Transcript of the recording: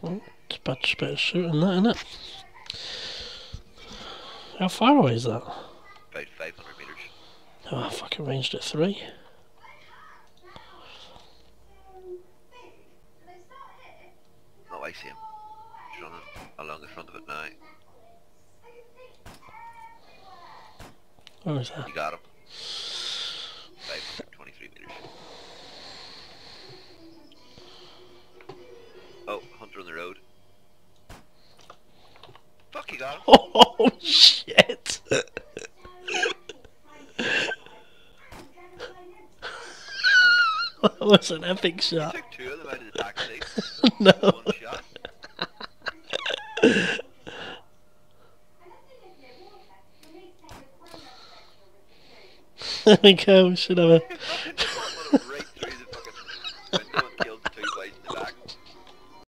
Well, it's much better shooting that, isn't it? How far away is that? About 500 metres. Oh, I fucking ranged at 3. Oh, I see him. He's running along the front of it now. Where is that? You got him. 523 metres. Oh, hunter on the road. Fuck, you got him. Oh shit! That was an epic You shot. took 2 of them out of the back seat. No. 1 shot. There we go, we should have a